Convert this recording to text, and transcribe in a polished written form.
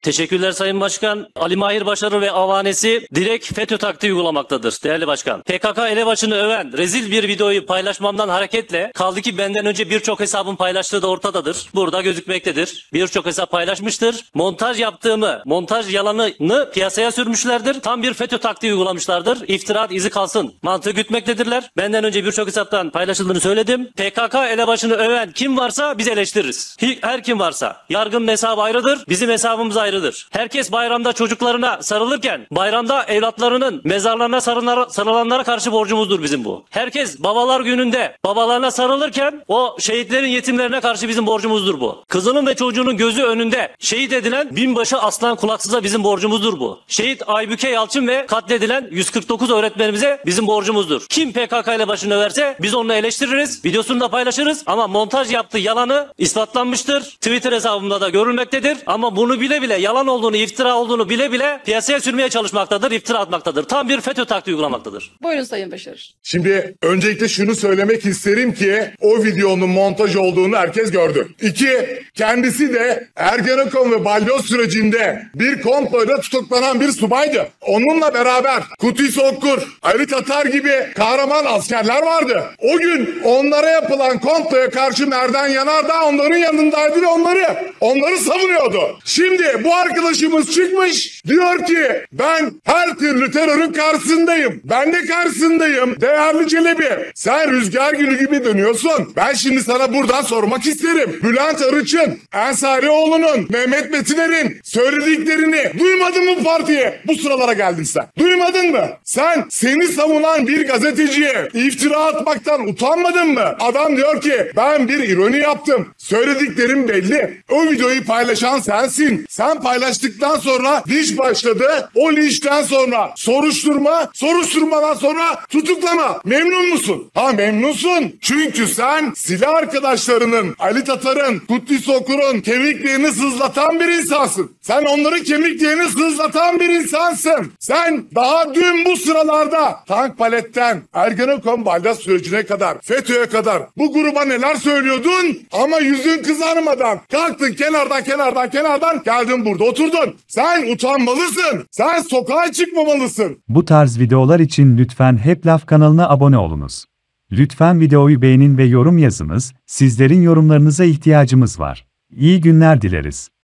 Teşekkürler Sayın Başkan. Ali Mahir Başarı ve avanesi direkt FETÖ taktiği uygulamaktadır değerli başkan. PKK elebaşını öven rezil bir videoyu paylaşmamdan hareketle kaldı ki benden önce birçok hesabın paylaştığı da ortadadır. Burada gözükmektedir. Birçok hesap paylaşmıştır. Montaj yalanını piyasaya sürmüşlerdir. Tam bir FETÖ taktiği uygulamışlardır. İftira izi kalsın mantığı gütmektedirler. Benden önce birçok hesaptan paylaşıldığını söyledim. PKK elebaşını öven kim varsa biz eleştiririz. Her kim varsa. Yargının hesabı ayrıdır. Bizim hesabımız ayrıdır. Herkes bayramda çocuklarına sarılırken bayramda evlatlarının mezarlarına sarılanlara karşı borcumuzdur bizim bu. Herkes babalar gününde babalarına sarılırken o şehitlerin yetimlerine karşı bizim borcumuzdur bu. Kızının ve çocuğunun gözü önünde şehit edilen binbaşı Aslan Kulaksız'a bizim borcumuzdur bu. Şehit Aybüke Yalçın ve katledilen 149 öğretmenimize bizim borcumuzdur. Kim PKK ile başını överse biz onu eleştiririz. Videosunu da paylaşırız ama montaj yaptığı yalanı ispatlanmıştır. Twitter hesabımda da görülmektedir. Ama bunu bile bile yalan olduğunu, iftira olduğunu bile bile piyasaya sürmeye çalışmaktadır, iftira atmaktadır. Tam bir FETÖ taktiği uygulamaktadır. Buyurun Sayın Başarır. Şimdi öncelikle şunu söylemek isterim ki o videonun montaj olduğunu herkes gördü. 2. Kendisi de Ergenekon ve balyoz sürecinde bir komployla tutuklanan bir subaydı. Onunla beraber Kutis Okkur, Ali Tatar gibi kahraman askerler vardı. O gün onlara yapılan komploya karşı Merdan Yanardağ onların yanındaydı ve onları savunuyordu. Şimdi bu arkadaşımız çıkmış diyor ki ben her türlü terörün karşısındayım. Ben de karşısındayım. Değerli Çelebi, sen rüzgar gülü gibi dönüyorsun. Ben şimdi sana buradan sormak isterim. Bülent Arıç'ın, Ensarioğlu'nun, Mehmet Metiner'in söylediklerini duymadın mı partiye? Bu sıralara geldin sen. Duymadın mı? Sen seni savunan bir gazeteciye iftira atmaktan utanmadın mı? Adam diyor ki ben bir ironi yaptım. Söylediklerim belli. O videoyu paylaşan sensin. Sen paylaştıktan sonra linç başladı. O linçten sonra soruşturmadan sonra tutuklama. Memnun musun? Ha, memnunsun. Çünkü sen silah arkadaşlarının, Ali Tatar'ın, Kutis Okur'un kemiklerini sızlatan bir insansın. Sen onların kemiklerini sızlatan bir insansın. Sen daha dün bu sıralarda Tank Palet'ten Ergenekon balyoz sürecine kadar, FETÖ'ye kadar bu gruba neler söylüyordun ama yüzün kızarmadan kalktın kenardan geldin burada oturdun. Sen utanmalısın. Sen sokağa çıkmamalısın. Bu tarz videolar için lütfen Hep Laf kanalına abone olunuz. Lütfen videoyu beğenin ve yorum yazınız, sizlerin yorumlarınıza ihtiyacımız var. İyi günler dileriz.